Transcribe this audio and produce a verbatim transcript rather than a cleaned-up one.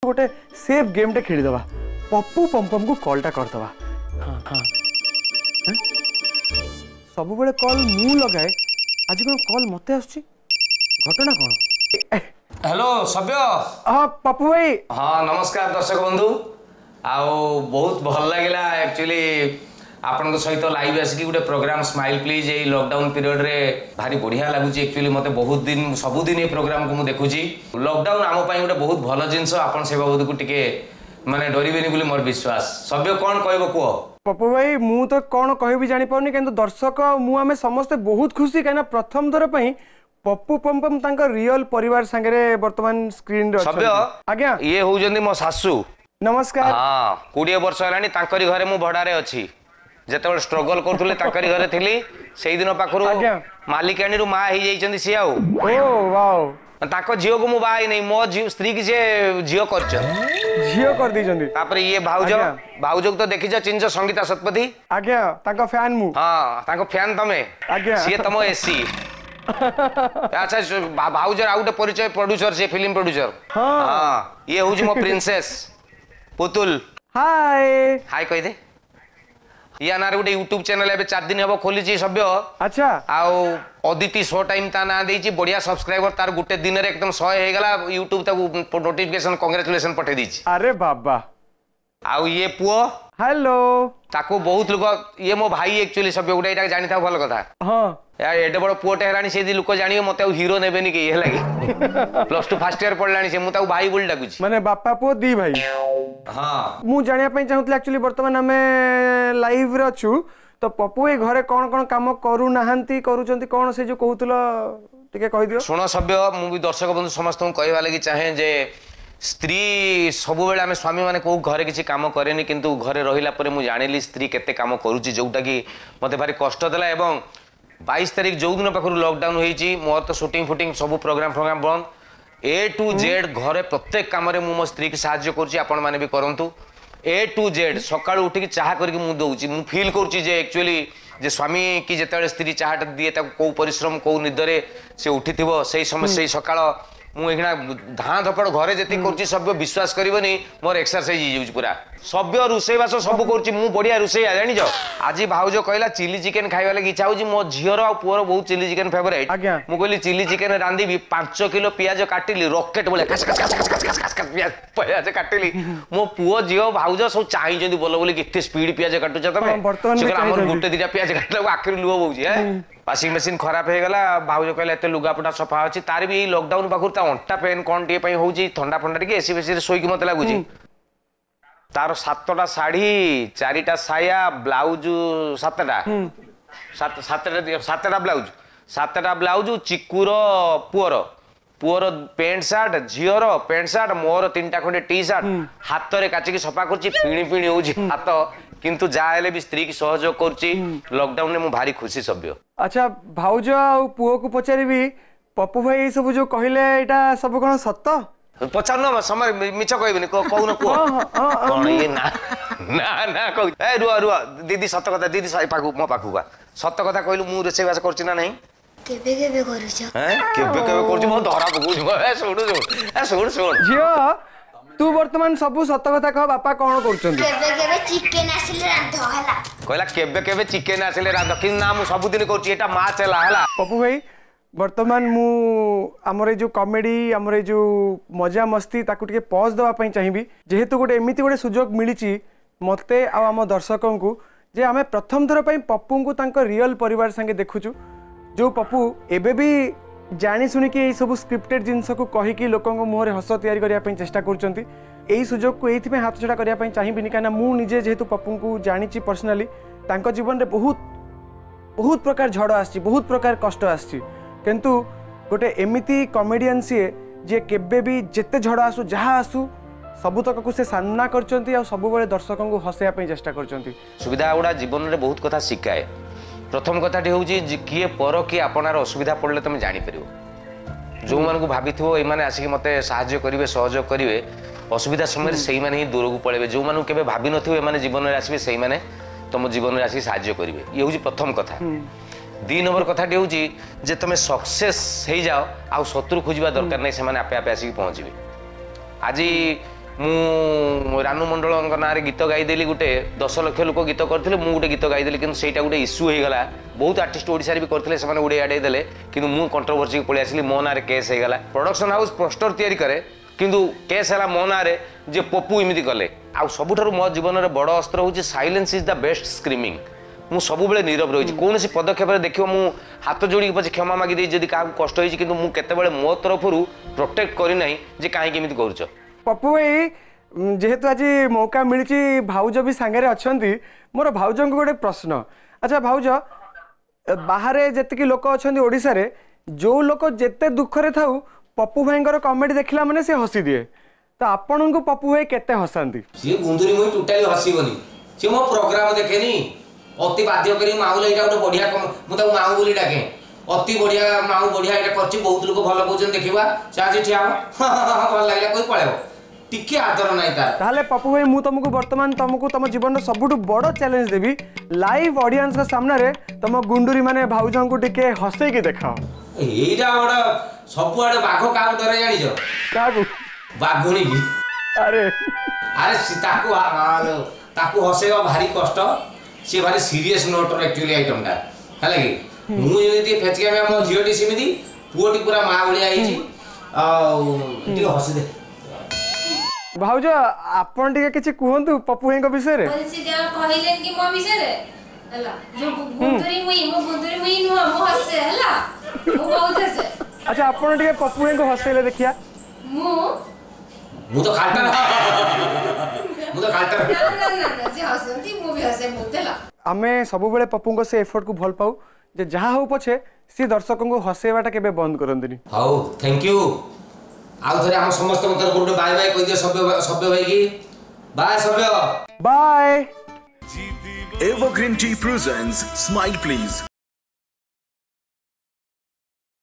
गोटे safe game टे खेली दबा पप्पू पमपम को कॉलटा कर दबा हां हां सब बेले कॉल मु लगाए आज कोन कॉल मते आछी घटना कोन हेलो सभ्य हां पप्पू भाई हाँ नमस्कार दर्शक बंधु आओ बहुत भल लगिला एक्चुअली आपन सहित लाइव आसिक गोटे प्रोग्राम स्माइल प्लीज ये लॉकडाउन पीरियड रे भारी बढ़िया लगुच एक्चुअली मते बहुत दिन सबुदिन ये प्रोग्राम को मु देखुची लॉकडाउन आम पाई गोटे बहुत भल जिनस आपन से बाबद को टिके माने डरिबेनी बोली मोर विश्वास सभ्य कोन कहबो को पप्पू भाई मु तो कोन कहबी जानि पाउनी किंतु दर्शक मु आमे समस्त बहुत खुशी काना प्रथम दर पई पप्पू पमपम तांका रियल परिवार संगे वर्तमान स्क्रीन रे सभ्य आज्ञा ये होजंदी मो सासू नमस्कार हां बीस वर्ष हलानी तांकरी घरे मु भडारे अछि जेते स्ट्रगल करथुले तांकरी घरे थिली सेही दिन पाखरु मालिकाणी रु मा ही जाइचंदी सी आउ ओ वाओ ताको जियो को मु बाई नै मो स्त्री की जे जियो करछ जियो कर दी जंदी तापर ये भाउज भाउज तो देखिछ चिंच संगीता सतपति आज्ञा ताको फैन मु हां ताको फैन तमे आज्ञा सी तमो एसी अच्छा भाउज आउट परिचय प्रोड्यूसर से फिल्म प्रोड्यूसर हां ये होजी मो प्रिंसेस पुतुल हाय हाय कह दे या ना गोटे यूट्यूब चैनल एबे चार दिन हबो खोली छी सभ्य अच्छा आउ अदिति शो टाइम ता ना देई छी बढ़िया सब्सक्राइबर तार गुटे दिन रे एकदम सौ हे गला यूट्यूब ताको नोटिफिकेशन कांग्रेचुलेशन पठे दी छी अरे बाबा आउ ये पुओ हेलो ताको बहुत लोग ये मो भाई एक्चुअली सभ्य गुटे एटा जानि था भल कथा हां यार एडे बड़ पुओटे हेरानी से लोक जानियो मते हीरो नेबेनी के हे लागी प्लस टू फर्स्ट ईयर पढ़लानी से मु ताको भाई बोल डाकू छी माने बापा पुओ दी भाई हां मु जानिया पई चाहूतले एक्चुअली वर्तमान हमें लाइव रे अछु तो पप्पू ए घरे कोन कोन काम करू नाहंती करूचंती कोन से जो कहूतलो टिके कहि दियो सुनो सभ्य मु भी दर्शक बंधु समस्त को कहवा लागि चाहे जे स्त्री सब बेले आम स्वामी माने को घरे किसी काम करेनी किंतु घरे रहिला परे मु जानिली स्त्री केते काम करूची जोटा कि मते भारी कष्ट देला एवं बाईस तारीख जो दिन पाखरु लॉकडाउन होईची मोर तो शूटिंग फुटिंग सब प्रोग्राम प्रोग्राम बंद ए टू जेड घरे प्रत्येक काम रे मु मो स्त्री की सहायता करूची आपण माने भी करंतु ए टू जेड सकाळ उठी की चाहा करके मु दउची मु फील करूची जे एक्चुअली जे स्वामी की जेतेबेले स्त्री चाहाटा दिए ताको को परिश्रम को निदरे से उठिथिबो सेही समय सेही सकाळ मु एखना धां धपड़ घरे जति करछि सब विश्वास करबनी मोर एक्सरसाइज ही यूज पूरा सभ्य रुसई बास सब करछि मु बढ़िया रुसई आ जानि जो आज भाउज कहला चिली चिकन खाइबा लागि इच्छा होछि मो झियर आ पुअर बहुत चिली चिकन फेवरेट मु कहली चिली चिकन रांधीबी पाँच किलो प्याज काटिली रॉकेट बोले कस कस कस कस कस कस कस प्याज प्याज काटिली मो पुओ जियो भाउज सब चाहि जंदी बोल बोली किते स्पीड प्याज काटुछ तमे हमर गुटे दिटा प्याज काटला आखिर लुह बोउछि है वाशिंग मशीन खराब हो गला भाउज कहले एते लुगापटा सफा अछि तार भी लॉकडाउन पाखुर ता अंटा पेन कोन टे पई होउछि ठंडा फंडा टिके एसी बेसी सोई कि मते लागुछि तार सातटा साड़ी चारिटा साया ब्लाउज सातटा सात सातटा सातटा ब्लाउज सातटा ब्लाउज चिकुर पुअर पुअर पेंट शर्ट झियर पेंट शर्ट मोर तीनटा खंडे टी शर्ट हाथ रे काची की सफा करछि पिणी पिणी होउछि हाथ किंतु जा हेले भी स्त्री की सहयोग करछि लॉकडाउन में मु भारी खुशी सभ्य अच्छा भाउज आ पुओ को पचारिबी पप्पू भाई सब जो कहले एटा सब कोन सत्य पचार न समय मिछ कहबिनी कहू न को कोन ये ना ना ना कहू ए रुआ रुआ दीदी सत्य कथा दीदी साई पाखु मो पाखु बा सत्य कथा कहलु मु रेसे बास करछि ना नहीं केबे केबे करूछ हैं केबे केबे करछि मो धरा पकउछ ए सुण सुण ए सुण सुण जियो तू वर्तमान सब सत्य कथा कह बापा कोन करछन केबे केबे चिकन आसिले रांध हला कहला केबे केबे चिकन आसिले रांध कि ना मु सब दिन करछि एटा मा चला हला पप्पू भाई वर्तमान मु हमरे जो कॉमेडी हमरे जो मजा मस्ती ताकू टिके पॉज दवा पई चाहिबी जेहेतु गोटे एमिति गोटे सुजोग मिलिची मते आ हम दर्शकों को जे हमें प्रथम थर पई पप्पू को तांको रियल परिवार संगे देखुछु जो पप्पू एबे भी जानी सुनी कि सब स्क्रिप्टेड जिनस को कहि कि लोकन को मुहरे हस तैयारी करिया पई चेष्टा करचंती एई सुजोग को एथि में हाथ छडा करिया पई चाहिबिनी काना मु निजे जेहेतु पप्पू को जानिची पर्सनली तांको जीवन रे बहुत बहुत प्रकार झड़ आछि बहुत प्रकार कष्ट आछि किंतु गोटे एमिति कॉमेडियन सी जे केबे भी जेते झड़ आसु जहाँ आसु सबु तक को से सामना करचंती आ सब बेले दर्शकों को हसेया पई चेष्टा करचंती सुविधा गुड़ा जीवन रे बहुत कथा शिखाए प्रथम कथाटी होउची किए पर कि आपनार असुविधा पड़ले तुम जानि परिबो जो मान को भाबिथिबो ए माने आसी मते सहाय्य करिवे सहयोग करिवे असुविधा समय सेही माने ही दूर को पळेबे जो मान केबे भाबि नथिबो ए माने जीवन रे आसीबे सेही माने तुम जीवन रे आसी सहाय्य करिवे ये होउची प्रथम कथा दी नंबर कथाटी होउची जे तुम सक्सेस हे जाओ आ शत्रु खोजिबा दरकार नै से माने आपे आपे आसी पहुंचबे आज ମୁଁ ରାନୁ ମଣ୍ଡଳଙ୍କ ନାଁରେ ଗୀତ ଗାଇଦେଲି ଗୋଟେ ଦଶ ଲକ୍ଷ ଲୋକ ଗୀତ କରିଥିଲେ ମୁଁ ଗୋଟେ ଗୀତ ଗାଇଦେଲି କିନ୍ତୁ ସେଇଟା ଗୋଟେ ଇସ୍ୟୁ ହେଇଗଲା ବହୁତ ଆର୍ଟିଷ୍ଟ ଓଡ଼ିଶାରେ ବି କରିଥିଲେ ସେମାନେ ଉଡ଼େଇ ଆଡ଼େଇ ଦେଲେ କିନ୍ତୁ ମୁଁ କଣ୍ଟ୍ରୋଭର୍ସିକି ପଳେଇ ଆସିଲି ମୋ ନାଁରେ କେସ୍ ହେଇଗଲା ପ୍ରଡକ୍ସନ୍ ହାଉସ୍ ପୋଷ୍ଟର ତିଆରି କରେ କିନ୍ତୁ କେସ୍ ହେଲା ମୋ ନାଁରେ ଯେ ପପୁ ଏମିତି କଲେ ଆଉ ସବୁଠାରୁ ମୋ ଜୀବନରେ ବଡ଼ ଅସ୍ତ୍ର ହେଉଛି silence is the best screaming ମୁଁ ସବୁବେଳେ नीरव रही कौन पदक्षेप देखिए मु हाथ जोड़ी पचे क्षमा मागी दे जदि क्या कष्ट होती कि मु केतेबेले मो तरफ प्रोटेक्ट करना जे कहीं केमी कर पप्पू भाई जेहेतु आज मौका मिली भाउज भी सांगे अच्छा मोर भाउज को गोटे प्रश्न अच्छा भाउज बाहर जी लोक अच्छा ओडिशा रे जो लोक जेते दुख रे थाउ पप्पू भाई कमेडी देखला माने से हसी दिए तो आपण को पप्पू भाई केते हसांती सी गुंदुरी मुई टोटली हसीबनी सी मो प्रोग्राम देखेनी अति बाध्य करी माऊ एटा गोटे बढ़िया मुझे माऊ बोली डाके अति बढ़िया माऊ बढ़िया एटा करछि बहुत लोग भल कहउछन देखिबा चाची ठिया भल लागला कोई पळेबो टिके आदर नाही तार ताले पप्पू भाई मु तुमको वर्तमान तुमको तुम जीवन रो सबुठु बड़ चैलेंज देबी लाइव ऑडियंस के सामने रे तुम गुंडुरी माने भाउजन को टिके हसे के देखाओ एइटा बड़ सब आडे बाघ काउ डरे जानि छ कागु बाघुणी की अरे अरे ताकू आलो ताकू हसेबा भारी कष्ट सी भारी सीरियस नोट एक्चुअली आइटम टा हला कि मु एमिति फेचका में हम झियोटी सिमिति पुओटी पूरा मा बलिया आइछि आ टी हसी दे भाउज आपण टिके किछि कहंतु पप्पू भाई को विषय रे बोलसी जा कहिलेन कि मो विषय रे हला जो गुंदुरी मुई मो गुंदुरी मुई नु मो हसे हला मो बहुत हसे अच्छा आपण टिके पप्पू भाई को हसेले देखिया मु मु तो खालता मु तो खालता ना ना ना जे हसंती मु भी हसे बोतेला आमे सब बेले पप्पू को से एफर्ट को भल पाऊ जे जहा हो पछे सी दर्शकों को हसेवाटा केबे बंद करंतनी हाउ थैंक यू आउ थरे हम समस्त तरफ गुड बाय बाय कहि दियो सभ्य सभ्य भाई की बाय सभ्य बाय Evergreen Tea presents Smile Please.